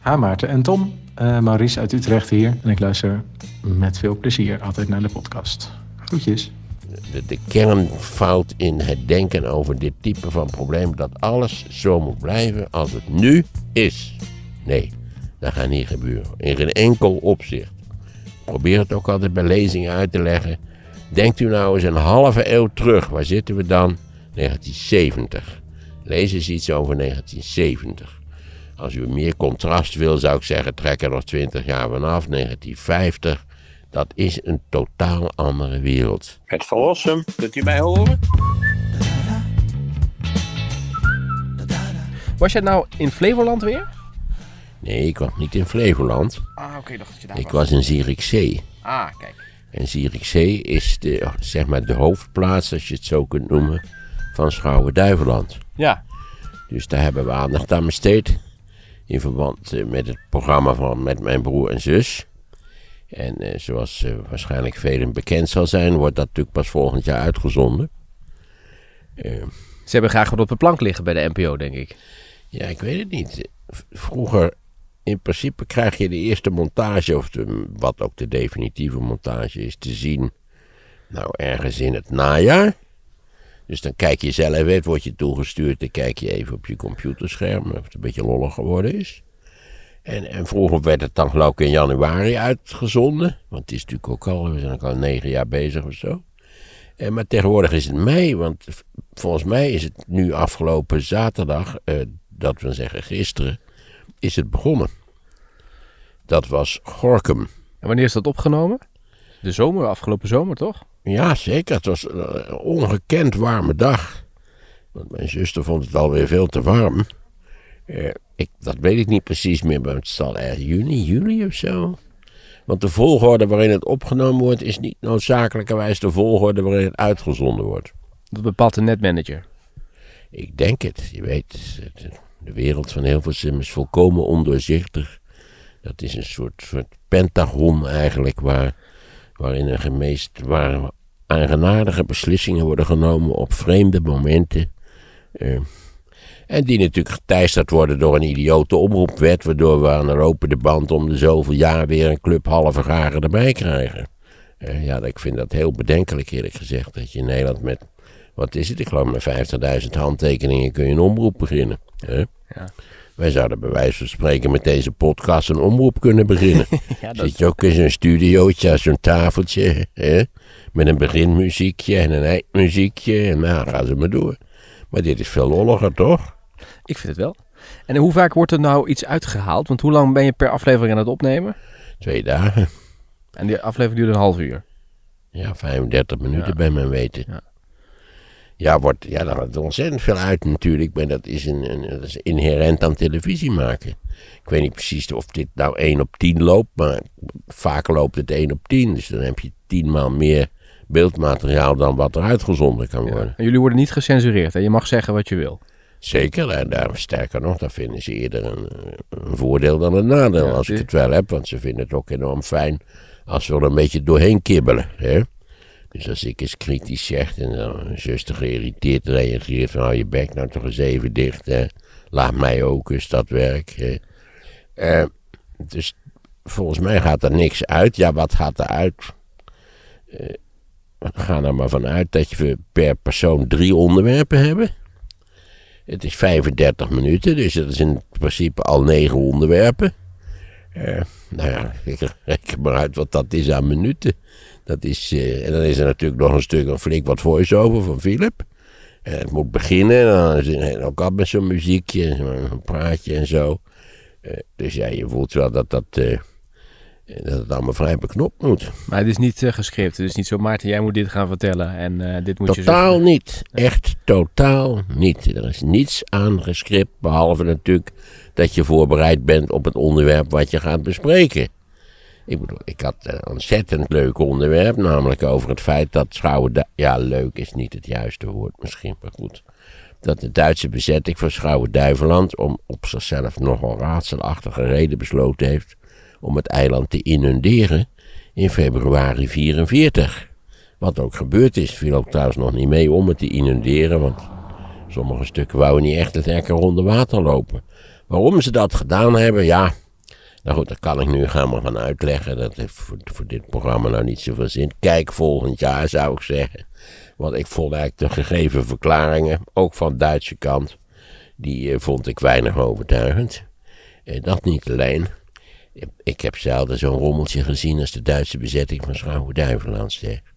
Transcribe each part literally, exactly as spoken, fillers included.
Ha, Maarten en Tom. Uh, Maurice uit Utrecht hier. En ik luister met veel plezier altijd naar de podcast. Groetjes. De, de kernfout in het denken over dit type van probleem, dat alles zo moet blijven als het nu is. Nee, dat gaat niet gebeuren. In geen enkel opzicht. Probeer het ook altijd bij lezingen uit te leggen. Denkt u nou eens een halve eeuw terug. Waar zitten we dan? negentien zeventig. Lees eens iets over negentien zeventig. Als u meer contrast wil, zou ik zeggen, trek er nog twintig jaar vanaf. negentien vijftig. Dat is een totaal andere wereld. Het Verlossum, kunt u mij horen? Was jij nou in Flevoland weer? Nee, ik was niet in Flevoland. Ah, oké, okay, dacht dat je daar ik was. was in Zierikzee. Ah, kijk. En Zierikzee is de, zeg maar de hoofdplaats, als je het zo kunt noemen, van Schouwen-Duiveland. Ja. Dus daar hebben we aandacht aan besteed. In verband met het programma van Met Mijn Broer en Zus. En uh, zoals uh, waarschijnlijk velen bekend zal zijn, wordt dat natuurlijk pas volgend jaar uitgezonden. Uh, Ze hebben graag wat op de plank liggen bij de N P O, denk ik. Ja, ik weet het niet. Vroeger, in principe krijg je de eerste montage, of de, wat ook de definitieve montage is, te zien, nou ergens in het najaar. Dus dan kijk je zelf even, word je toegestuurd, dan kijk je even op je computerscherm of het een beetje lollig geworden is. En, en vroeger werd het dan geloof ik in januari uitgezonden, want het is natuurlijk ook al, we zijn ook al negen jaar bezig of zo. En, maar tegenwoordig is het mei, want volgens mij is het nu afgelopen zaterdag, uh, dat we zeggen gisteren, is het begonnen. Dat was Gorinchem. En wanneer is dat opgenomen? De zomer, afgelopen zomer toch? Ja, zeker. Het was een ongekend warme dag. Want mijn zuster vond het alweer veel te warm. Uh, ik, dat weet ik niet precies meer, maar het zal ergens juni, juli of zo. Want de volgorde waarin het opgenomen wordt is niet noodzakelijkerwijs de volgorde waarin het uitgezonden wordt. Dat bepaalt de netmanager. Ik denk het. Je weet, de wereld van Hilversum is volkomen ondoorzichtig. Dat is een soort, soort pentagon eigenlijk, waar, waarin er gemeest, waar eigenaardige beslissingen worden genomen op vreemde momenten. Uh, en die natuurlijk geteisterd worden door een idiote omroepwet, waardoor we aan de lopende band om de zoveel jaar weer een club halve garen erbij krijgen. Uh, ja, ik vind dat heel bedenkelijk eerlijk gezegd, dat je in Nederland met, wat is het, ik geloof met vijftigduizend handtekeningen kun je een omroep beginnen. Huh? Ja. Wij zouden bij wijze van spreken met deze podcast een omroep kunnen beginnen. Ja, zit je ook in zo'n studiootje, zo'n tafeltje, hè? Met een beginmuziekje en een eindmuziekje en nou gaan ze maar door. Maar dit is veel lolliger, toch? Ik vind het wel. En hoe vaak wordt er nou iets uitgehaald? Want hoe lang ben je per aflevering aan het opnemen? Twee dagen. En die aflevering duurt een half uur? Ja, vijfendertig minuten ja. bij mijn weten. Ja. Ja, wordt, ja, daar gaat ontzettend veel uit natuurlijk, maar dat is, een, een, dat is inherent aan televisie maken. Ik weet niet precies of dit nou één op tien loopt, maar vaak loopt het één op tien. Dus dan heb je tienmaal meer beeldmateriaal dan wat er uitgezonden kan worden. Ja. En jullie worden niet gecensureerd, hè? Je mag zeggen wat je wil. Zeker, en daar, sterker nog, dat vinden ze eerder een, een voordeel dan een nadeel, ja, als ik het wel heb. Want ze vinden het ook enorm fijn als we er een beetje doorheen kibbelen, hè. Dus als ik eens kritisch zeg en dan een zuster geïrriteerd reageert van hou je bek nou toch eens even dicht, hè. Laat mij ook eens dat werk. Hè. Uh, dus volgens mij gaat er niks uit. Ja, wat gaat er uit? Uh, we gaan er maar vanuit dat we per persoon drie onderwerpen hebben. Het is vijfendertig minuten, dus dat is in principe al negen onderwerpen. Uh, nou ja, ik reken maar uit wat dat is aan minuten. Dat is, uh, en dan is er natuurlijk nog een stuk, een flink wat voice-over van Philip. En het moet beginnen, en dan is het ook al met zo'n muziekje, zo'n praatje en zo. Uh, dus ja, je voelt wel dat dat, uh, dat het allemaal vrij beknopt moet. Maar het is niet uh, gescript, het is niet zo, Maarten, jij moet dit gaan vertellen en uh, dit moet totaal je zo... Totaal niet, echt totaal niet. Er is niets aan gescript, behalve natuurlijk dat je voorbereid bent op het onderwerp wat je gaat bespreken. Ik bedoel, ik had een ontzettend leuk onderwerp, namelijk over het feit dat Schouwen... Ja, leuk is niet het juiste woord misschien, maar goed. Dat de Duitse bezetting van Schouwen-Duiveland om op zichzelf nogal raadselachtige reden besloten heeft om het eiland te inunderen in februari vierenveertig. Wat ook gebeurd is, viel ook trouwens nog niet mee om het te inunderen, want sommige stukken wouden niet echt het lekker onder water lopen. Waarom ze dat gedaan hebben, ja, Nou goed, dat kan ik nu gaan maar gaan uitleggen. Dat heeft voor, voor dit programma nou niet zoveel zin. Kijk volgend jaar, zou ik zeggen. Want ik vond eigenlijk de gegeven verklaringen, ook van de Duitse kant, die uh, vond ik weinig overtuigend. Uh, dat niet alleen. Ik heb zelden zo'n rommeltje gezien als de Duitse bezetting van Schouwen-Duiveland.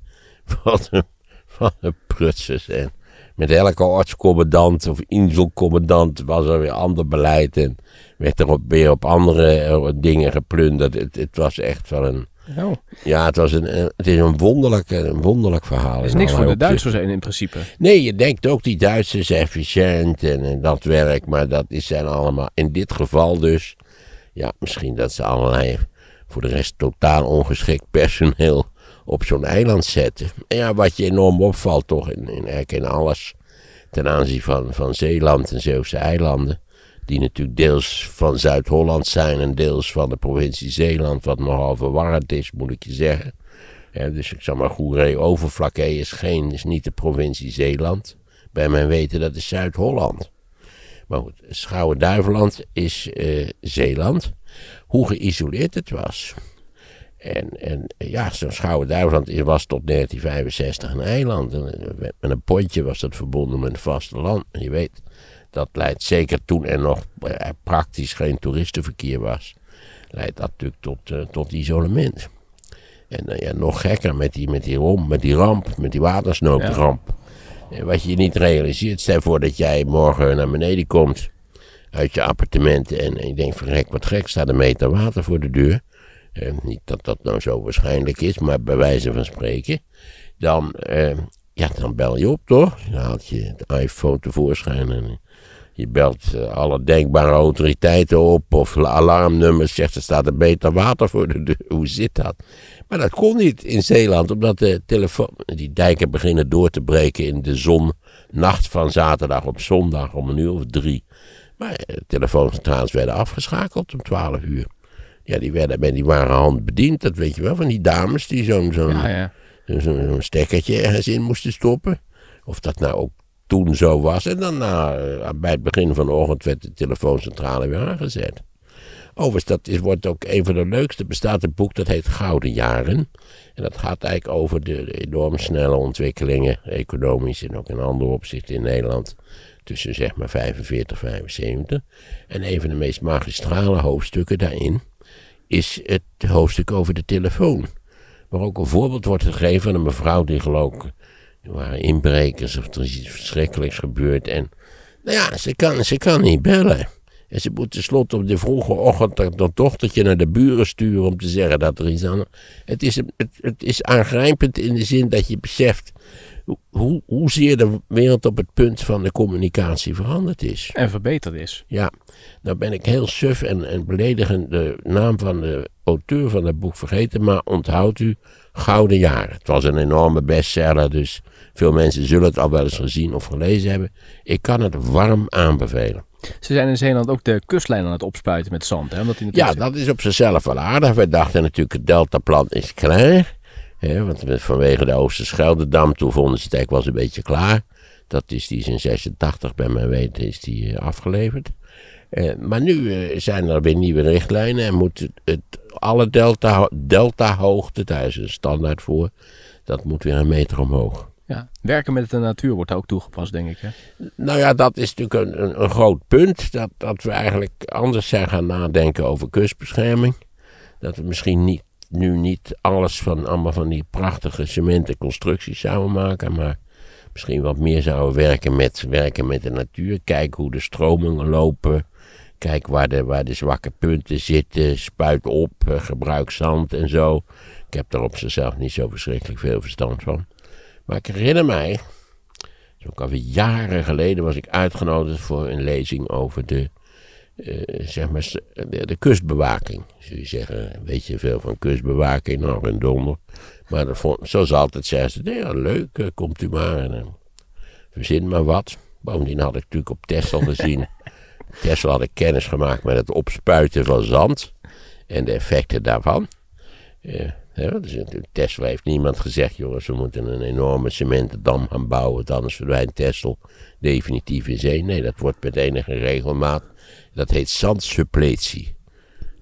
Wat een, wat een prutsers. En met elke ortscommandant of inselcommandant was er weer ander beleid. En werd er op, weer op andere uh, dingen geplunderd. Het, het was echt wel een... Oh. Ja, het, was een, een, het is een wonderlijk, een wonderlijk verhaal. Het is niks voor de Duitsers in, in principe. Nee, je denkt ook die Duitsers efficiënt en, en dat werk. Maar dat is, zijn allemaal in dit geval dus... Ja, misschien dat ze allerlei voor de rest totaal ongeschikt personeel op zo'n eiland zetten. En ja, wat je enorm opvalt toch in, in, eigenlijk in alles ten aanzien van, van Zeeland en Zeeuwse eilanden. Die natuurlijk deels van Zuid-Holland zijn en deels van de provincie Zeeland. Wat nogal verwarrend is, moet ik je zeggen. Ja, dus ik zeg maar, Goeree-Overflakkee is, geen, is niet de provincie Zeeland. Bij mijn weten, dat is Zuid-Holland. Maar goed, Schouwen-Duiveland is uh, Zeeland. Hoe geïsoleerd het was. En, en ja, zo'n Schouwen-Duiveland was tot negentien vijfenzestig een eiland. En met een pontje was dat verbonden met het vasteland. En je weet, dat leidt zeker toen er nog uh, praktisch geen toeristenverkeer was. Leidt dat natuurlijk tot, uh, tot isolement. En uh, ja, nog gekker met die, met die rom, met die ramp, met die watersnoodramp. Ja. Wat je niet realiseert, stel voor dat jij morgen naar beneden komt uit je appartement en, en je denkt van gek, wat gek, staat een meter water voor de deur. Eh, niet dat dat nou zo waarschijnlijk is, maar bij wijze van spreken. Dan, eh, ja, dan bel je op toch? Dan haalt je de iPhone tevoorschijn en je belt uh, alle denkbare autoriteiten op of alarmnummers, zegt er staat een meter water voor de deur. Hoe zit dat? Maar dat kon niet in Zeeland, omdat de telefoon, die dijken beginnen door te breken in de zonnacht van zaterdag op zondag om een uur of drie. Maar de telefooncentrales werden afgeschakeld om twaalf uur. Ja, die, werden, die waren handbediend, dat weet je wel, van die dames die zo'n zo'n ja, ja. zo'n zo'n stekkertje ergens in moesten stoppen. Of dat nou ook toen zo was. En dan na, bij het begin van de ochtend werd de telefooncentrale weer aangezet. Overigens, dat is, wordt ook een van de leukste. Er bestaat een boek dat heet Gouden Jaren. En dat gaat eigenlijk over de enorm snelle ontwikkelingen, economisch en ook in andere opzichten in Nederland. Tussen zeg maar vijfenveertig en vijfenzeventig. En een van de meest magistrale hoofdstukken daarin is het hoofdstuk over de telefoon. Waar ook een voorbeeld wordt gegeven van een mevrouw die geloof ik, er waren inbrekers of er is iets verschrikkelijks gebeurd. En nou ja, ze kan, ze kan niet bellen. En ze moet tenslotte op de vroege ochtend dat dochtertje naar de buren sturen om te zeggen dat er iets aan... Het is, het, het is aangrijpend in de zin dat je beseft hoe, hoezeer de wereld op het punt van de communicatie veranderd is. En verbeterd is. Ja, nou ben ik heel suf en, en beledigend de naam van de auteur van het boek vergeten, maar onthoudt u Gouden Jaren. Het was een enorme bestseller, dus veel mensen zullen het al wel eens gezien of gelezen hebben. Ik kan het warm aanbevelen. Ze zijn in Zeeland ook de kustlijn aan het opspuiten met zand. Hè? Omdat die ja, dat is op zichzelf wel aardig. We dachten natuurlijk het deltaplan is klaar. Hè, want vanwege de Oosterscheldedam, toen vonden ze het eigenlijk wel eens een beetje klaar. Dat is, die is in zesentachtig bij mijn weten is die uh, afgeleverd. Uh, maar nu uh, zijn er weer nieuwe richtlijnen en moet het, het, alle delta, delta-hoogte, daar is een standaard voor, dat moet weer een meter omhoog. Ja, werken met de natuur wordt ook toegepast, denk ik. Hè? Nou ja, dat is natuurlijk een, een, een groot punt. Dat, dat we eigenlijk anders zijn gaan nadenken over kustbescherming. Dat we misschien niet, nu niet alles van allemaal van die prachtige cementen constructies zouden maken. Maar misschien wat meer zouden werken met, werken met de natuur. Kijken hoe de stromingen lopen. Kijk waar de, waar de zwakke punten zitten. Spuit op, gebruik zand en zo. Ik heb daar op zichzelf niet zo verschrikkelijk veel verstand van. Maar ik herinner mij, ook alweer jaren geleden was ik uitgenodigd voor een lezing over de, uh, zeg maar, de, de kustbewaking. Zul je zeggen, weet je veel van kustbewaking? Nou, een donder. Maar dat vond, zoals altijd zei ze, nee, ja, leuk, uh, komt u maar en uh, verzin maar wat. Bovendien had ik natuurlijk op Texel gezien. Texel had ik kennis gemaakt met het opspuiten van zand en de effecten daarvan. Uh, Ja, dus in Texel heeft niemand gezegd, jongens, we moeten een enorme cementen dam gaan bouwen, anders verdwijnt Texel definitief in zee. Nee, dat wordt met enige regelmaat, dat heet zandsuppletie.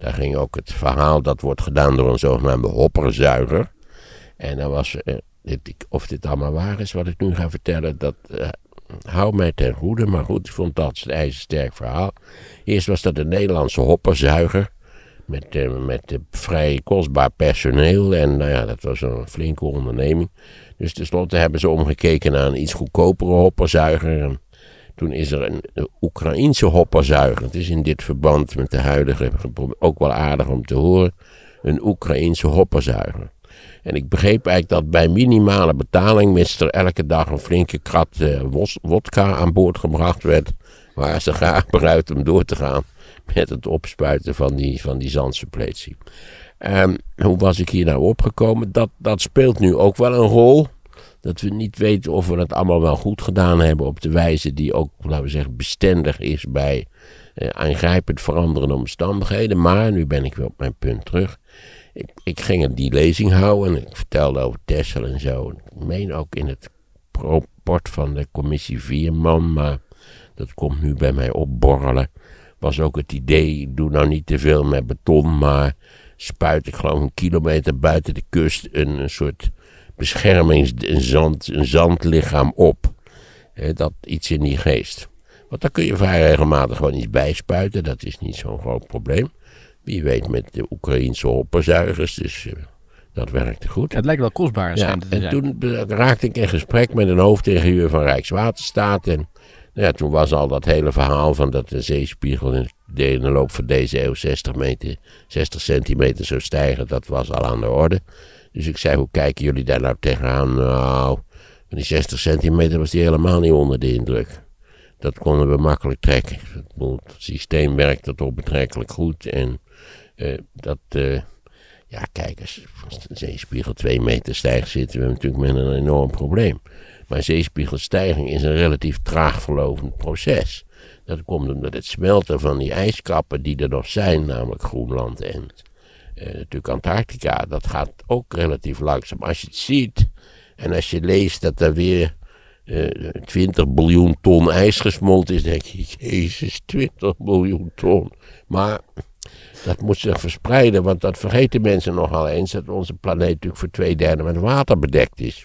Daar ging ook het verhaal, dat wordt gedaan door een zogenaamde hopperzuiger. En dan was, uh, dit, of dit allemaal waar is wat ik nu ga vertellen, dat uh, hou mij ten goede. Maar goed, ik vond dat een ijzersterk verhaal. Eerst was dat een Nederlandse hopperzuiger. Met, uh, met uh, vrij kostbaar personeel. En nou ja, dat was een flinke onderneming. Dus tenslotte hebben ze omgekeken naar een iets goedkopere hopperzuiger. En toen is er een, een Oekraïense hopperzuiger. Het is in dit verband met de huidige ook wel aardig om te horen. Een Oekraïense hopperzuiger. En ik begreep eigenlijk dat bij minimale betaling minstens elke dag een flinke krat uh, wodka aan boord gebracht werd. Waar ze graag bereid om door te gaan met het opspuiten van die, van die zandsuppletie. Um, hoe was ik hier nou opgekomen? Dat, dat speelt nu ook wel een rol. Dat we niet weten of we het allemaal wel goed gedaan hebben op de wijze die ook, laten we zeggen, bestendig is bij uh, aangrijpend veranderende omstandigheden. Maar, nu ben ik weer op mijn punt terug. Ik, ik ging die lezing houden en ik vertelde over Texel en zo. Ik meen ook in het rapport van de commissie Vierman, maar dat komt nu bij mij opborrelen. Was ook het idee, doe nou niet te veel met beton, maar spuit ik geloof een kilometer buiten de kust een, een soort beschermings, een, zand, een zandlichaam op. He, dat iets in die geest. Want daar kun je vrij regelmatig gewoon iets bijspuiten, dat is niet zo'n groot probleem. Wie weet met de Oekraïense hopperzuigers, dus uh, dat werkte goed. Het lijkt wel kostbaar. Ja, en zijn. Toen raakte ik in gesprek met een hoofdingenieur van Rijkswaterstaat. En nou ja, toen was al dat hele verhaal van dat de zeespiegel in de, in de loop van deze eeuw zestig, meter, zestig centimeter zou stijgen. Dat was al aan de orde. Dus ik zei, hoe kijken jullie daar nou tegenaan? Nou, van die zestig centimeter was die helemaal niet onder de indruk. Dat konden we makkelijk trekken. Het systeem werkte toch betrekkelijk goed. En uh, dat, uh, ja kijk eens, als de zeespiegel twee meter stijgt, zitten we natuurlijk met een enorm probleem. Maar zeespiegelstijging is een relatief traag verlopend proces. Dat komt omdat het smelten van die ijskappen die er nog zijn, namelijk Groenland en uh, natuurlijk Antarctica, dat gaat ook relatief langzaam. Als je het ziet en als je leest dat er weer Uh, twintig biljoen ton ijs gesmolten is, denk je, jezus, twintig biljoen ton. Maar dat moet zich verspreiden, want dat vergeten mensen nogal eens, dat onze planeet natuurlijk voor twee derde met water bedekt is.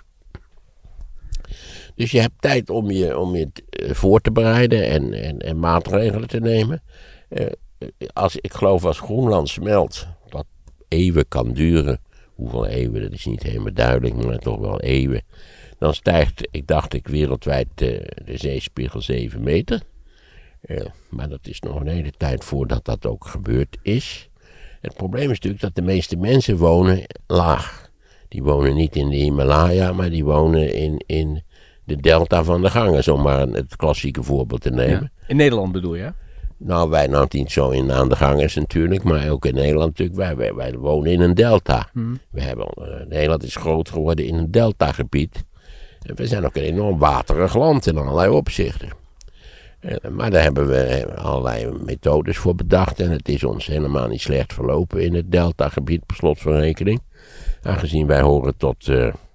Dus je hebt tijd om je, om je uh, voor te bereiden en, en, en maatregelen te nemen. Uh, als, ik geloof als Groenland smelt, wat eeuwen kan duren, hoeveel eeuwen, dat is niet helemaal duidelijk, maar toch wel eeuwen. Dan stijgt, ik dacht ik, wereldwijd uh, de zeespiegel zeven meter. Uh, maar dat is nog een hele tijd voordat dat ook gebeurd is. Het probleem is natuurlijk dat de meeste mensen wonen laag. Die wonen niet in de Himalaya, maar die wonen in, in de delta van de Ganges, om maar het klassieke voorbeeld te nemen. Ja. In Nederland bedoel je? Nou, wij nou niet zo in aan de Ganges natuurlijk, maar ook in Nederland natuurlijk. Wij, wij, wij wonen in een delta. Hmm. We hebben, uh, Nederland is groot geworden in een deltagebied. En we zijn ook een enorm waterig land in allerlei opzichten. Uh, maar daar hebben we allerlei methodes voor bedacht. En het is ons helemaal niet slecht verlopen in het deltagebied, per slot van rekening. Aangezien wij horen tot, uh,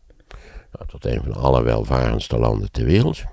nou, tot een van de allerwelvarendste landen ter wereld.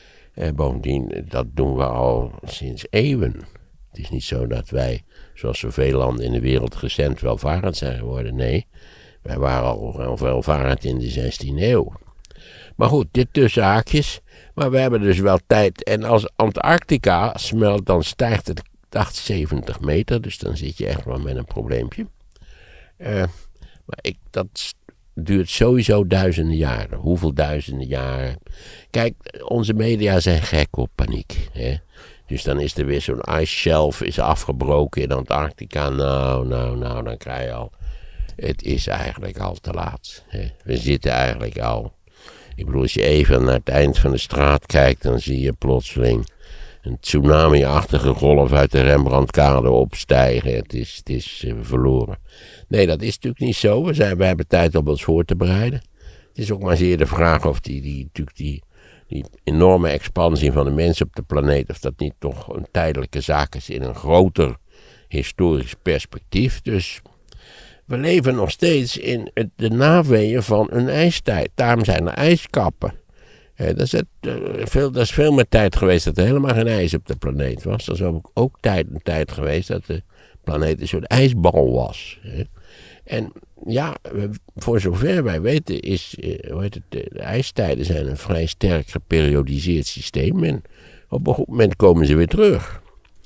En bovendien, dat doen we al sinds eeuwen. Het is niet zo dat wij, zoals zoveel landen in de wereld, recent welvarend zijn geworden. Nee, wij waren al welvarend in de zestiende eeuw. Maar goed, dit tussen haakjes. Maar we hebben dus wel tijd. En als Antarctica smelt, dan stijgt het, ik dacht, zeventig meter. Dus dan zit je echt wel met een probleempje. Uh, maar ik, dat duurt sowieso duizenden jaren. Hoeveel duizenden jaren? Kijk, onze media zijn gek op paniek. Hè? Dus dan is er weer zo'n ice shelf is afgebroken in Antarctica. Nou, nou, nou, dan krijg je al. Het is eigenlijk al te laat. Hè? We zitten eigenlijk al. Ik bedoel, als je even naar het eind van de straat kijkt, dan zie je plotseling een tsunami-achtige golf uit de Rembrandtkade opstijgen. Het is, het is uh, verloren. Nee, dat is natuurlijk niet zo. We, zijn, we hebben tijd om ons voor te bereiden. Het is ook maar zeer de vraag of die, die, natuurlijk die, die enorme expansie van de mensen op de planeet, of dat niet toch een tijdelijke zaak is in een groter historisch perspectief. Dus we leven nog steeds in het, de naweeën van een ijstijd. Daarom zijn er ijskappen. Ja, dat, is het, uh, veel, dat is veel meer tijd geweest dat er helemaal geen ijs op de planeet was. Er is ook, ook tijd, een tijd geweest dat de planeet een soort ijsbal was. Hè. En ja, voor zover wij weten is, uh, hoe heet het, de, de ijstijden zijn een vrij sterk geperiodiseerd systeem. En op een goed moment komen ze weer terug.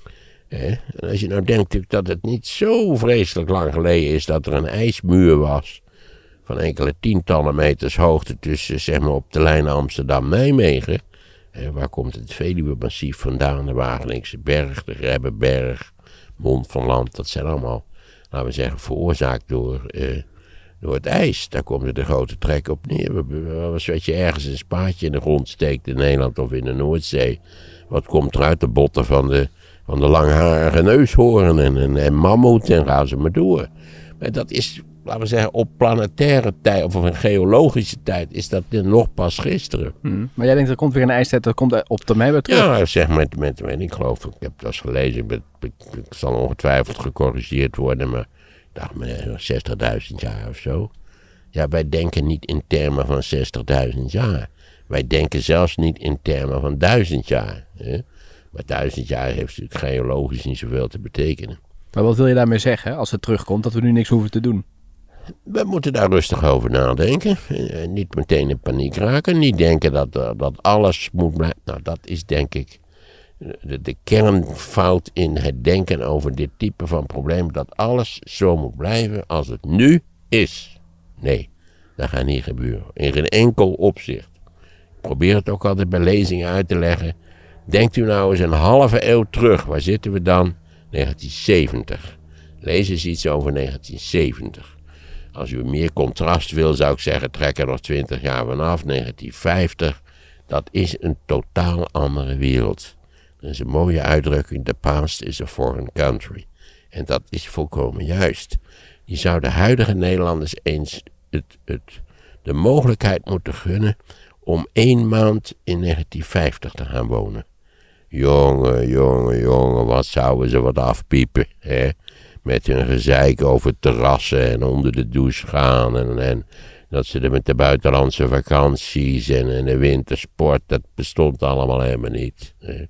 Hè. En als je nou denkt dat het niet zo vreselijk lang geleden is dat er een ijsmuur was van enkele tientallen meters hoogte tussen, zeg maar, op de lijn Amsterdam-Nijmegen. Eh, waar komt het Veluwe-massief vandaan? De Wageningse Berg, de Grebbeberg, Mond van Land. Dat zijn allemaal, laten we zeggen, veroorzaakt door, eh, door het ijs. Daar komt de grote trek op neer. Als je ergens een spaatje in de grond steekt in Nederland of in de Noordzee. Wat komt er uit de botten van de, van de langharige neushoorn en, en, en mammoet en gaan ze maar door. Maar dat is, laten we zeggen, op planetaire tijd of een geologische tijd is dat nog pas gisteren. Hmm. Maar jij denkt er komt weer een ijstijd, dat komt op termijn weer terug? Ja, zeg met, met, met ik geloof, ik heb het als gelezen, ik, ben, ik, ik zal ongetwijfeld gecorrigeerd worden, maar ik dacht me zestigduizend jaar of zo. Ja, wij denken niet in termen van zestigduizend jaar. Wij denken zelfs niet in termen van duizend jaar. Hè? Maar duizend jaar heeft natuurlijk geologisch niet zoveel te betekenen. Maar wat wil je daarmee zeggen, als het terugkomt, dat we nu niks hoeven te doen? We moeten daar rustig over nadenken. Niet meteen in paniek raken. Niet denken dat, dat alles moet blijven. Nou, dat is denk ik de, de kernfout in het denken over dit type van probleem. Dat alles zo moet blijven als het nu is. Nee, dat gaat niet gebeuren. In geen enkel opzicht. Ik probeer het ook altijd bij lezingen uit te leggen. Denkt u nou eens een halve eeuw terug. Waar zitten we dan? negentien zeventig. Lees eens iets over negentien zeventig. Als u meer contrast wil, zou ik zeggen, trek er nog twintig jaar vanaf. negentien vijftig. Dat is een totaal andere wereld. Er is een mooie uitdrukking. The past is a foreign country. En dat is volkomen juist. Je zou de huidige Nederlanders eens het, het, de mogelijkheid moeten gunnen om één maand in negentien vijftig te gaan wonen. Jongen, jongen, jongen, wat zouden ze wat afpiepen, hè? Met hun gezeik over terrassen en onder de douche gaan. En, en dat ze er met de buitenlandse vakanties en, en de wintersport, dat bestond allemaal helemaal niet. Hè?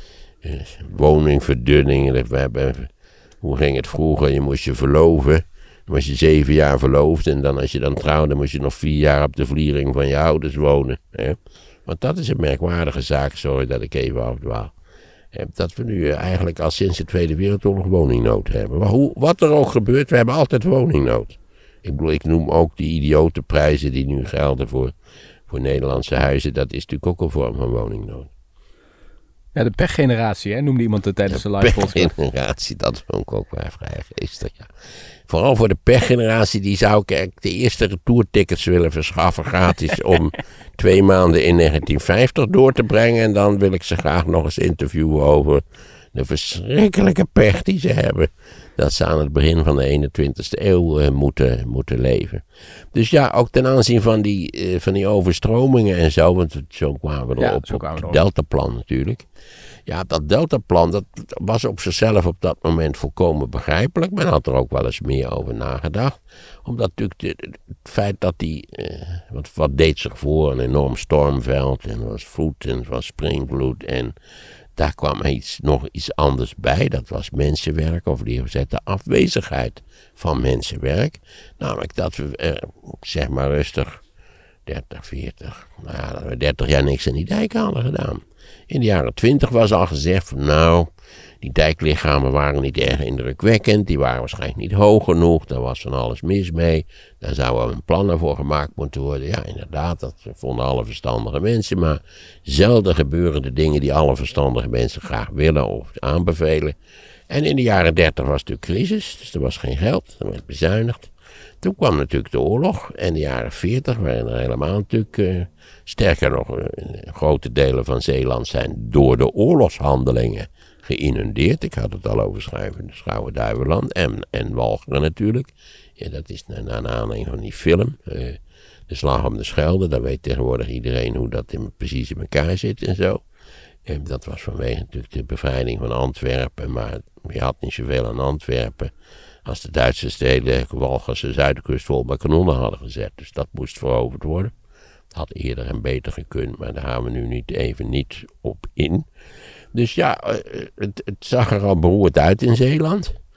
Woningverdunning, we hebben, hoe ging het vroeger? Je moest je verloven. Dan was je zeven jaar verloofd en dan als je dan trouwde moest je nog vier jaar op de vliering van je ouders wonen. Hè? Want dat is een merkwaardige zaak, sorry dat ik even afdwaal. Dat we nu eigenlijk al sinds de Tweede Wereldoorlog woningnood hebben. Maar hoe, wat er ook gebeurt, we hebben altijd woningnood. Ik bedoel, ik noem ook die idiote prijzen die nu gelden voor, voor Nederlandse huizen. Dat is natuurlijk ook een vorm van woningnood. Ja, de pechgeneratie, hè, noemde iemand het tijdens de, de live podcast. De pechgeneratie, dat vond ik ook wel vrij geestig, ja. Vooral voor de pechgeneratie, die zou ik de eerste retourtickets willen verschaffen gratis om twee maanden in negentien vijftig door te brengen. En dan wil ik ze graag nog eens interviewen over de verschrikkelijke pech die ze hebben. Dat ze aan het begin van de eenentwintigste eeuw uh, moeten, moeten leven. Dus ja, ook ten aanzien van die, uh, van die overstromingen en zo, want zo kwamen we erop, ja, op het deltaplan natuurlijk. Ja, dat deltaplan, dat was op zichzelf op dat moment volkomen begrijpelijk. Men had er ook wel eens meer over nagedacht. Omdat natuurlijk de, het feit dat die, uh, wat, wat deed zich voor, een enorm stormveld en er was vloed en er was springvloed en daar kwam iets, nog iets anders bij. Dat was mensenwerk of liever gezegd de afwezigheid van mensenwerk. Namelijk dat we, uh, zeg maar rustig, dertig, veertig, nou ja, dat we dertig jaar niks aan die dijken hadden gedaan. In de jaren twintig was al gezegd van nou, die dijklichamen waren niet erg indrukwekkend, die waren waarschijnlijk niet hoog genoeg, daar was van alles mis mee, daar zouden een plannen voor gemaakt moeten worden. Ja, inderdaad, dat vonden alle verstandige mensen, maar zelden gebeuren de dingen die alle verstandige mensen graag willen of aanbevelen. En in de jaren dertig was natuurlijk crisis, dus er was geen geld, er werd bezuinigd. Toen kwam natuurlijk de oorlog en de jaren veertig waren er helemaal natuurlijk, uh, sterker nog, uh, grote delen van Zeeland zijn door de oorlogshandelingen geïnundeerd. Ik had het al over Schouwen-Duiveland en, en Walcheren natuurlijk. Ja, dat is naar, naar aanleiding van die film, uh, De Slag om de Schelde. Daar weet tegenwoordig iedereen hoe dat in, precies in elkaar zit en zo. En dat was vanwege natuurlijk de bevrijding van Antwerpen, maar je had niet zoveel aan Antwerpen als de Duitsers de hele Walcherse zuidkust vol met kanonnen hadden gezet. Dus dat moest veroverd worden. Het had eerder en beter gekund, maar daar gaan we nu niet even niet op in. Dus ja, het, het zag er al beroerd uit in Zeeland.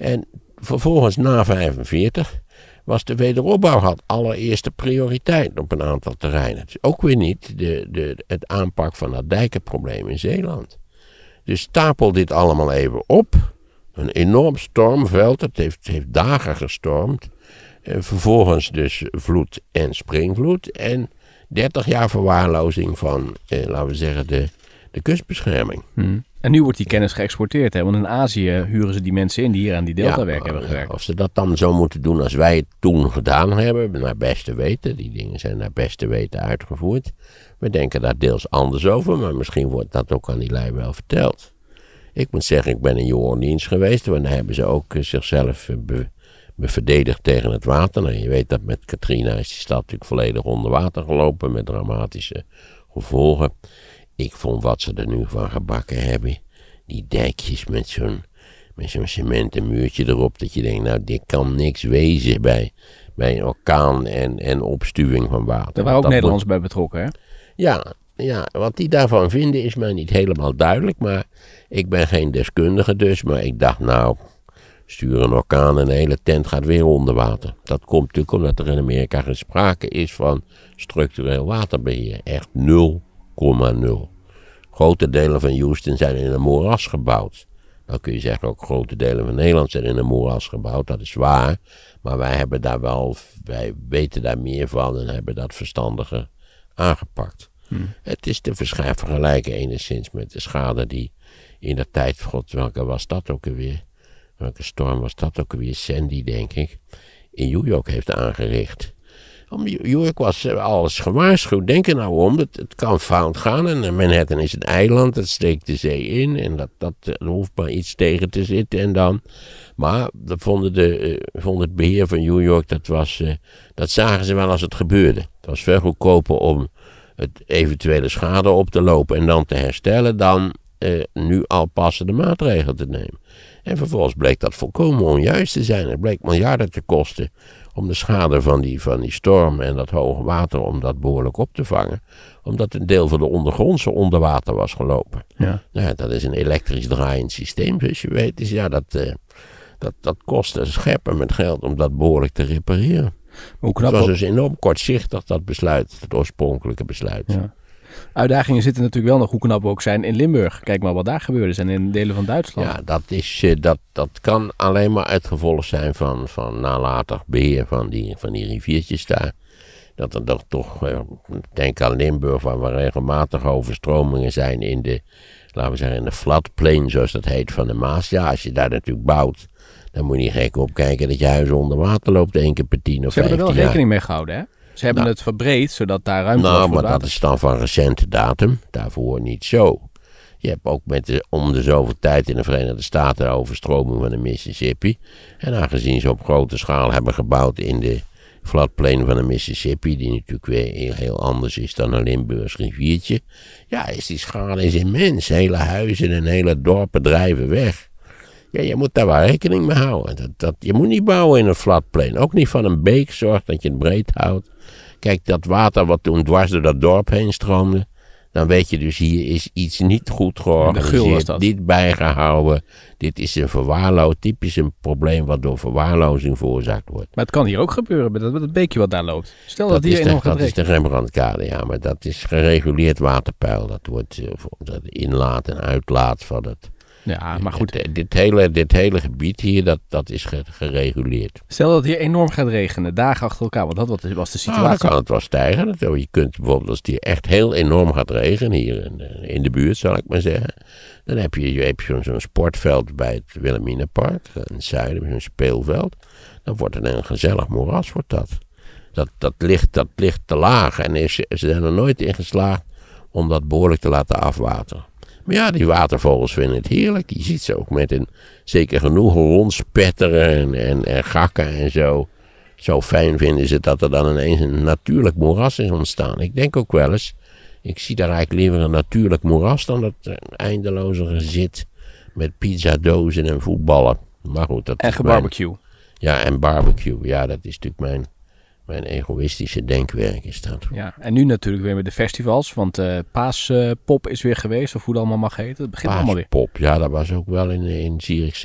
En vervolgens na vijfenveertig was de wederopbouw had allereerste prioriteit op een aantal terreinen. Het is ook weer niet de, de, het aanpak van dat dijkenprobleem in Zeeland. Dus stapel dit allemaal even op. Een enorm stormveld, het heeft, heeft dagen gestormd. En vervolgens dus vloed en springvloed. En dertig jaar verwaarlozing van, eh, laten we zeggen, de, de kustbescherming. Hmm. En nu wordt die kennis geëxporteerd, hè? Want in Azië huren ze die mensen in die hier aan die deltawerk ja, hebben gewerkt. Of ze dat dan zo moeten doen als wij het toen gedaan hebben, naar beste weten. Die dingen zijn naar beste weten uitgevoerd. We denken daar deels anders over, maar misschien wordt dat ook aan die lui wel verteld. Ik moet zeggen, ik ben in New Orleans geweest, want daar hebben ze ook uh, zichzelf uh, be, be verdedigd tegen het water. Nou, je weet dat met Katrina is die stad natuurlijk volledig onder water gelopen met dramatische gevolgen. Ik vond wat ze er nu van gebakken hebben. Die dijkjes met zo'n, met zo'n cementen muurtje erop. Dat je denkt, nou dit kan niks wezen bij, bij een orkaan en, en opstuwing van water. Daar waren ook dat Nederlands moet... bij betrokken, hè? Ja, ja, wat die daarvan vinden is mij niet helemaal duidelijk. Maar ik ben geen deskundige dus. Maar ik dacht, nou, stuur een orkaan en de hele tent gaat weer onder water. Dat komt natuurlijk omdat er in Amerika geen sprake is van structureel waterbeheer. Echt nul komma nul. Grote delen van Houston zijn in een moeras gebouwd. Dan kun je zeggen ook grote delen van Nederland zijn in een moeras gebouwd. Dat is waar. Maar wij hebben daar wel, wij weten daar meer van en hebben dat verstandiger aangepakt. Hmm. Het is te vergelijken enigszins met de schade die in de tijd, god, welke was dat ook alweer? Welke storm was dat ook alweer? Sandy, denk ik. In New York heeft aangericht. Om New York was alles gewaarschuwd. Denk er nou om, het, het kan fout gaan. En Manhattan is een eiland, het steekt de zee in. En dat, dat, er hoeft maar iets tegen te zitten en dan. Maar dat vonden de, uh, vond het beheer van New York, dat, was, uh, dat zagen ze wel als het gebeurde. Het was veel goedkoper om het eventuele schade op te lopen en dan te herstellen dan uh, nu al passende maatregelen te nemen. En vervolgens bleek dat volkomen onjuist te zijn. Het bleek miljarden te kosten om de schade van die, van die storm en dat hoge water, om dat behoorlijk op te vangen. Omdat een deel van de ondergrondse onder water was gelopen. Ja. Nou ja, dat is een elektrisch draaiend systeem, zoals je weet. Dus ja, dat, uh, dat, dat kost een scheppen met geld om dat behoorlijk te repareren. Hoe knap het was dat... dus enorm kortzichtig, dat besluit, het oorspronkelijke besluit. Ja. Uitdagingen zitten natuurlijk wel nog, hoe knap we ook zijn, in Limburg. Kijk maar wat daar gebeurde zijn in delen van Duitsland. Ja, dat, is, dat, dat kan alleen maar het gevolg zijn van, van nalatig beheer van die, van die riviertjes daar. Dat er toch, toch denk aan Limburg, waar we regelmatig overstromingen zijn in de, laten we zeggen, in de floodplain, zoals dat heet, van de Maas. Ja, als je daar natuurlijk bouwt, dan moet je niet gek opkijken dat je huis onder water loopt één keer per tien of vijftien jaar. Ze hebben er wel rekening mee gehouden, hè? Ze hebben nou, het verbreed, zodat daar ruimte nou, was voor maar dat is dan van recente datum. Daarvoor niet zo. Je hebt ook met de, om de zoveel tijd in de Verenigde Staten de overstroming van de Mississippi. En aangezien ze op grote schaal hebben gebouwd in de floodplain van de Mississippi, die natuurlijk weer heel anders is dan een Limburgs riviertje. Ja, is die schade is immens. Hele huizen en hele dorpen drijven weg. Ja, je moet daar wel rekening mee houden. Dat, dat, je moet niet bouwen in een floodplain. Ook niet van een beek. Zorg dat je het breed houdt. Kijk, dat water wat toen dwars door dat dorp heen stroomde. Dan weet je dus, hier is iets niet goed georganiseerd. Niet bijgehouden. Dit is een verwaarloosing. Typisch een probleem wat door verwaarlozing veroorzaakt wordt. Maar het kan hier ook gebeuren met dat, met dat beekje wat daar loopt. Stel dat, dat hier enorm gaat Dat is de Rembrandtkade, ja. Maar dat is gereguleerd waterpeil. Dat wordt uh, dat inlaat en uitlaat van het... Ja, maar goed. Dit, dit, hele, dit hele gebied hier, dat, dat is gereguleerd. Stel dat het hier enorm gaat regenen, dagen achter elkaar, want dat was de situatie. Nou, dan kan het wel stijgen. Je kunt bijvoorbeeld, als het hier echt heel enorm gaat regenen, hier in, in de buurt zal ik maar zeggen. Dan heb je, je, heb je zo'n sportveld bij het Wilhelminapark, in het zuiden, zo'n speelveld. Dan wordt het een gezellig moeras, wordt dat. Dat, dat, ligt, dat ligt te laag en is, ze zijn er nooit in geslaagd om dat behoorlijk te laten afwateren. Maar ja, die watervogels vinden het heerlijk. Je ziet ze ook met een zeker genoeg rondspetteren en, en, en gakken en zo. Zo fijn vinden ze dat er dan ineens een natuurlijk moeras is ontstaan. Ik denk ook wel eens, ik zie daar eigenlijk liever een natuurlijk moeras dan dat eindeloze gezit met pizzadozen en voetballen. Maar goed, dat en gebarbecue. Mijn, ja, en barbecue. Ja, dat is natuurlijk mijn... Mijn egoïstische denkwerk is dat. Ja, en nu natuurlijk weer met de festivals. Want uh, Paaspop uh, is weer geweest. Of hoe dat allemaal mag heten. Het begint allemaal weer. Paaspop, ja, dat was ook wel in, in Zierikzee een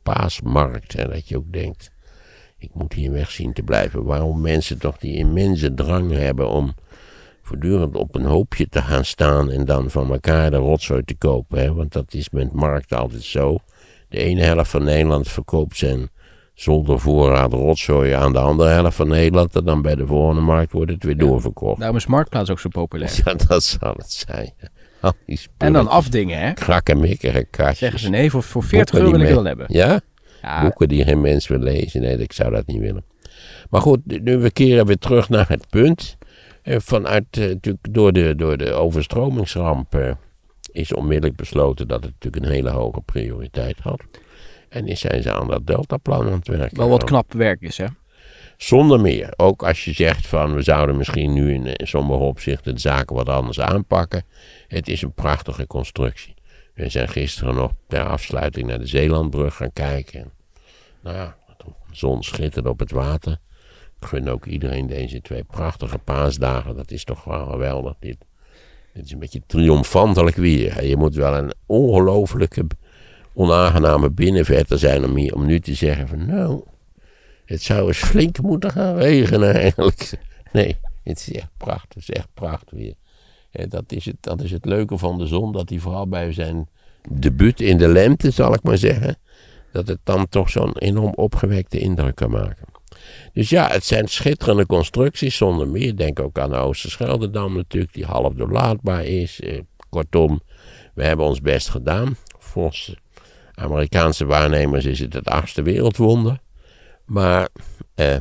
paasmarkt. En dat je ook denkt, ik moet hier weg zien te blijven. Waarom mensen toch die immense drang hebben om voortdurend op een hoopje te gaan staan en dan van elkaar de rotzooi te kopen. Hè? Want dat is met markten altijd zo. De ene helft van Nederland verkoopt zijn zonder voorraad rotzooi aan de andere helft van Nederland. En dan bij de volgende markt wordt het weer ja. doorverkocht. Daarom is Marktplaats ook zo populair. Ja, dat zal het zijn. Al die en dan afdingen, hè? Krakkemikkige kastjes. Zeggen ze, nee, voor, voor veertig euro wil ik het wel hebben. Ja? ja? Boeken die geen mens wil lezen. Nee, ik zou dat niet willen. Maar goed, nu we keren weer terug naar het punt. Vanuit, natuurlijk door de, door de overstromingsramp uh, is onmiddellijk besloten dat het natuurlijk een hele hoge prioriteit had. En nu zijn ze aan dat Deltaplan aan het werken. Wel wat knap werk is, hè? Zonder meer. Ook als je zegt van we zouden misschien nu in, in sommige opzichten de zaken wat anders aanpakken. Het is een prachtige constructie. We zijn gisteren nog ter afsluiting naar de Zeelandbrug gaan kijken. Nou ja, de zon schitterde op het water. Ik gun ook iedereen deze twee prachtige paasdagen. Dat is toch wel geweldig. Dit, dit is een beetje triomfantelijk weer. Je moet wel een ongelofelijke onaangename binnenvetter zijn om, hier, om nu te zeggen van nou, het zou eens flink moeten gaan regenen eigenlijk. Nee, het is echt prachtig. Het is echt prachtig weer. Ja, dat, is het, dat is het leuke van de zon, dat hij vooral bij zijn debuut in de lente, zal ik maar zeggen, dat het dan toch zo'n enorm opgewekte indruk kan maken. Dus ja, het zijn schitterende constructies zonder meer. Denk ook aan de Oosterscheldedam natuurlijk, die half doorlaatbaar is. Eh, kortom, we hebben ons best gedaan. Volgens Amerikaanse waarnemers is het het achtste wereldwonder. Maar, eh,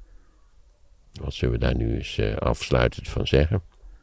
wat zullen we daar nu eens eh, afsluitend van zeggen?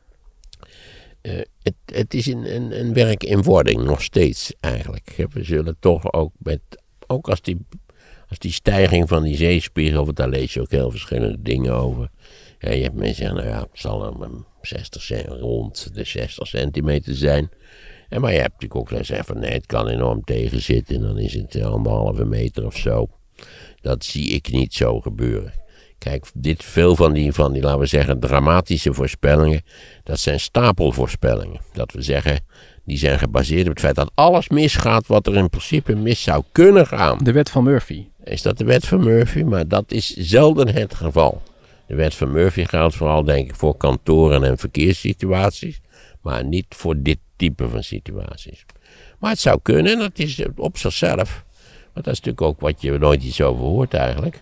Uh, het, het is een, een, een werk in wording, nog steeds eigenlijk. We zullen toch ook met, ook als die, als die stijging van die zeespiegel, want daar lees je ook heel verschillende dingen over. Ja, je hebt mensen zeggen, nou ja, het zal een zestig, rond de zestig centimeter zijn. En maar je hebt natuurlijk ook gezegd van nee, het kan enorm tegenzitten en dan is het anderhalve meter of zo. Dat zie ik niet zo gebeuren. Kijk, dit, veel van die, van die, laten we zeggen, dramatische voorspellingen, dat zijn stapelvoorspellingen. Dat we zeggen, die zijn gebaseerd op het feit dat alles misgaat wat er in principe mis zou kunnen gaan. De wet van Murphy. Is dat de wet van Murphy? Maar dat is zelden het geval. De wet van Murphy geldt vooral, denk ik, voor kantoren en verkeerssituaties, maar niet voor dit type van situaties. Maar het zou kunnen, en dat is op zichzelf, want dat is natuurlijk ook wat je nooit iets over hoort eigenlijk.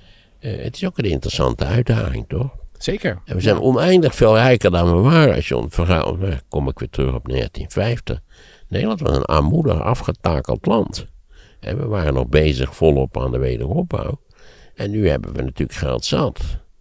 Uh, het is ook een interessante uitdaging, toch? Zeker. En we zijn ja. oneindig veel rijker dan we waren. Als je ontvergaat, kom ik weer terug op negentien vijftig. Nederland was een armoedig afgetakeld land. En we waren nog bezig volop aan de wederopbouw. En nu hebben we natuurlijk geld zat.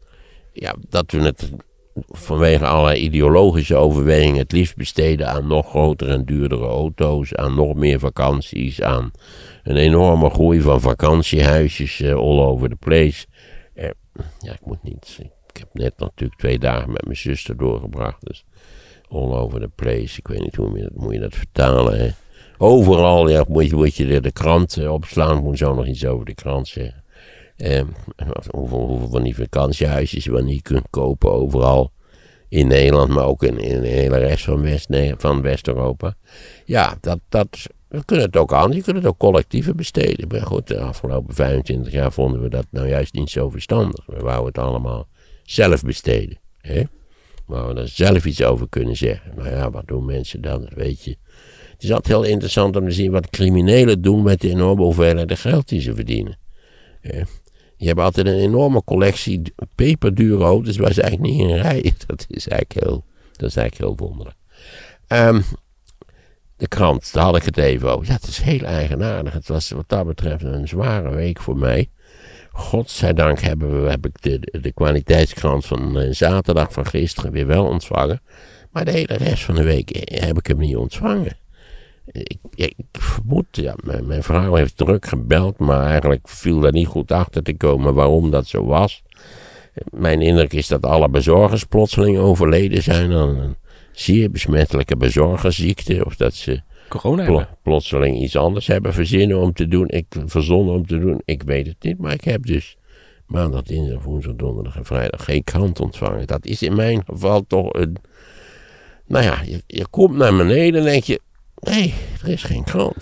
Ja, dat we het vanwege allerlei ideologische overwegingen het liefst besteden aan nog grotere en duurdere auto's, aan nog meer vakanties, aan een enorme groei van vakantiehuisjes uh, all over the place. Uh, ja, ik moet niet. Ik heb net natuurlijk twee dagen met mijn zuster doorgebracht, dus all over the place. Ik weet niet hoe je dat, moet je dat vertalen. Hè? Overal ja, moet je, moet je de, de krant uh, opslaan. Ik moet zo nog iets over de krant zeggen. Uh, hoeveel, hoeveel van die vakantiehuisjes je niet kunt kopen overal in Nederland, maar ook in, in de hele rest van, West, nee, van West-Europa. Ja, dat, dat, we kunnen het ook aan. Je kunt het ook collectiever besteden. Maar goed, de afgelopen vijfentwintig jaar vonden we dat nou juist niet zo verstandig. We wouden het allemaal zelf besteden. Hè? We wouden er zelf iets over kunnen zeggen. Nou ja, wat doen mensen dan? Dat weet je. Het is altijd heel interessant om te zien wat criminelen doen met de enorme hoeveelheid geld die ze verdienen. Hè? Je hebt altijd een enorme collectie peperdure auto's waar ze eigenlijk niet in rijden. Dat is eigenlijk heel, dat is eigenlijk heel wonderlijk. Um, de krant, daar had ik het even over. Ja, het is heel eigenaardig. Het was wat dat betreft een zware week voor mij. Godzijdank hebben we, heb ik de, de, de kwaliteitskrant van uh, zaterdag van gisteren weer wel ontvangen. Maar de hele rest van de week heb ik hem niet ontvangen. Ik, ik vermoed, ja, mijn, mijn vrouw heeft druk gebeld, maar eigenlijk viel er niet goed achter te komen waarom dat zo was. Mijn indruk is dat alle bezorgers plotseling overleden zijn aan een zeer besmettelijke bezorgersziekte. Of dat ze pl- plotseling iets anders hebben verzinnen om te doen. Ik, verzonnen om te doen, ik weet het niet. Maar ik heb dus maandag, dinsdag, woensdag, donderdag en vrijdag geen krant ontvangen. Dat is in mijn geval toch een... Nou ja, je, je komt naar beneden en denk je... Nee, er is geen krant. Nou,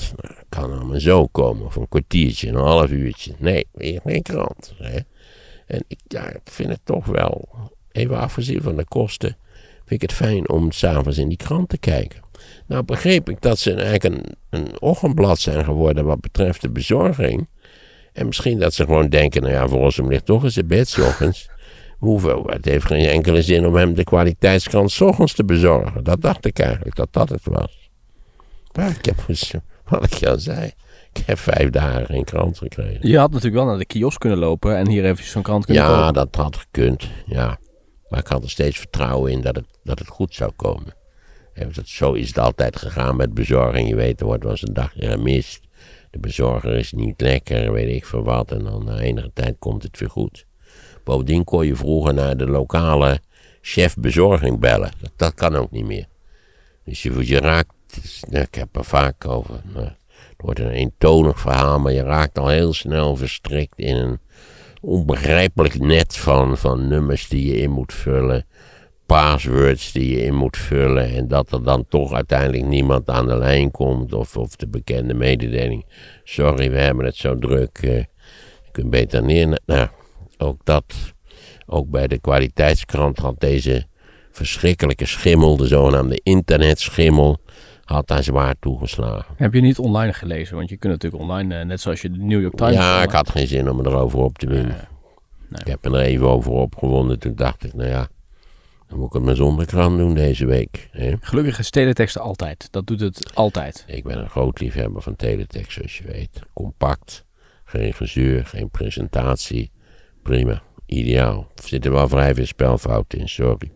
kan allemaal zo komen. Of een kwartiertje, een half uurtje. Nee, weer geen krant. Hè? En ik, ja, ik vind het toch wel, even afgezien van de kosten, vind ik het fijn om 's avonds in die krant te kijken. Nou begreep ik dat ze eigenlijk een, een ochtendblad zijn geworden wat betreft de bezorging. En misschien dat ze gewoon denken, nou ja, voor ons ligt toch eens in bed 's ochtends. Hoeveel, het heeft geen enkele zin om hem de kwaliteitskrant 's ochtends te bezorgen. Dat dacht ik eigenlijk, dat dat het was. Maar ik heb, wat ik al zei, ik heb vijf dagen geen krant gekregen. Je had natuurlijk wel naar de kiosk kunnen lopen en hier even zo'n krant kunnen kopen. Ja, dat had gekund, ja. Maar ik had er steeds vertrouwen in dat het, dat het goed zou komen. En dat, zo is het altijd gegaan met bezorging. Je weet, er wordt wel eens een dag gemist. De bezorger is niet lekker, weet ik veel wat. En dan na enige tijd komt het weer goed. Bovendien kon je vroeger naar de lokale chef bezorging bellen. Dat, dat kan ook niet meer. Dus je, je raakt, nou, ik heb er vaak over. Nou, het wordt een eentonig verhaal, maar je raakt al heel snel verstrikt in een onbegrijpelijk net van, van nummers die je in moet vullen. Passwords die je in moet vullen. En dat er dan toch uiteindelijk niemand aan de lijn komt. Of, of de bekende mededeling. Sorry, we hebben het zo druk. Uh, je kunt beter neer. Nou, ook dat. Ook bij de kwaliteitskrant had deze verschrikkelijke schimmel. De zogenaamde internetschimmel. Had daar zwaar toegeslagen. Heb je niet online gelezen? Want je kunt natuurlijk online, uh, net zoals je de New York Times... Ja, ik had geen zin om me erover op te winnen. Uh, nee. Ik heb me er even over opgewonden. Toen dacht ik, nou ja, dan moet ik het maar zonder krant doen deze week. Hè? Gelukkig is teletext altijd. Dat doet het altijd. Ik ben een groot liefhebber van teletext, zoals je weet. Compact, geen gezeur, geen presentatie. Prima, ideaal. Er zitten wel vrij veel spelfouten in, sorry.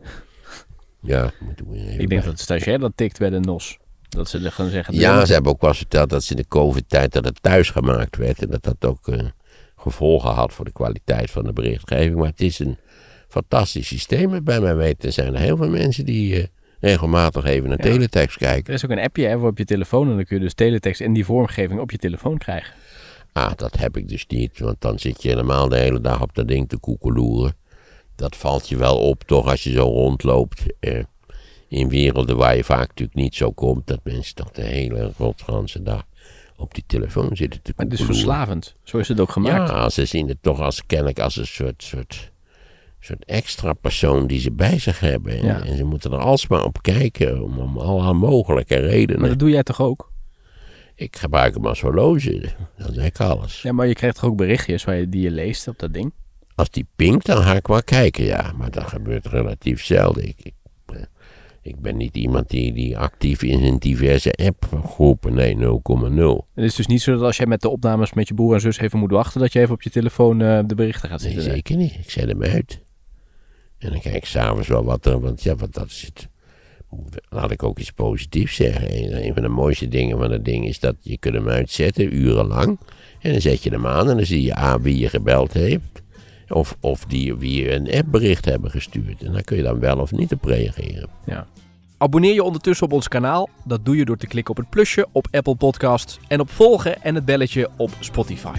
Ja, moeten we even Ik denk bij. dat de stagiair dat tikt bij de N O S. Dat ze er gaan zeggen... Ja, ze hebben ook wel eens verteld dat ze in de COVID-tijd dat het thuis gemaakt werd. En dat dat ook uh, gevolgen had voor de kwaliteit van de berichtgeving. Maar het is een fantastisch systeem. Bij mij weten zijn er heel veel mensen die uh, regelmatig even naar ja. teletext kijken. Er is ook een appje hè, op je telefoon. En dan kun je dus teletext in die vormgeving op je telefoon krijgen. Ah, dat heb ik dus niet. Want dan zit je helemaal de hele dag op dat ding te koekeloeren. Dat valt je wel op, toch, als je zo rondloopt. Uh, in werelden waar je vaak natuurlijk niet zo komt. Dat mensen toch de hele godganse dag op die telefoon zitten te koekeloeren. Maar het is verslavend. Zo is het ook gemaakt. Ja, ze zien het toch als kennelijk als een soort... soort soort extra persoon die ze bij zich hebben. En, ja. en ze moeten er alsmaar op kijken om, om alle mogelijke redenen. Maar dat doe jij toch ook? Ik gebruik hem als horloge. Dan zeg ik alles. Ja, maar je krijgt toch ook berichtjes waar je, die je leest op dat ding? Als die pinkt, dan ga ik wel kijken, ja. Maar dat gebeurt relatief zelden. Ik, ik, ik ben niet iemand die, die actief in zijn diverse appgroepen. Nee, nul komma nul. Het is dus niet zo dat als jij met de opnames met je broer en zus even moet wachten, dat je even op je telefoon uh, de berichten gaat zitten? Nee, zeker niet. Ik zet hem uit. En dan kijk ik s'avonds wel wat er, want ja, wat dat is het. Laat ik ook iets positiefs zeggen. Een, een van de mooiste dingen van dat ding is dat je kunt hem uitzetten, urenlang. En dan zet je hem aan en dan zie je aan wie je gebeld heeft. Of, of die, wie je een appbericht hebben gestuurd. En dan kun je dan wel of niet op reageren. Ja. Abonneer je ondertussen op ons kanaal. Dat doe je door te klikken op het plusje op Apple Podcasts. En op volgen en het belletje op Spotify.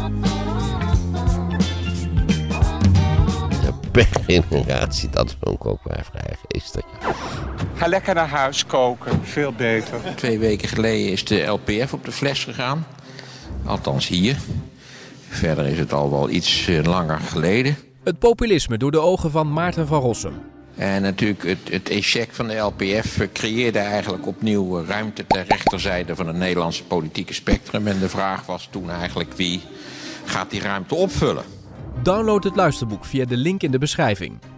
Per generatie, dat vond ik ook wel vrij geestig. Ga lekker naar huis koken, veel beter. Twee weken geleden is de L P F op de fles gegaan. Althans hier. Verder is het al wel iets langer geleden. Het populisme door de ogen van Maarten van Rossum. En natuurlijk het, het échec van de L P F creëerde eigenlijk opnieuw ruimte ter rechterzijde van het Nederlandse politieke spectrum. En de vraag was toen eigenlijk wie gaat die ruimte opvullen? Download het luisterboek via de link in de beschrijving.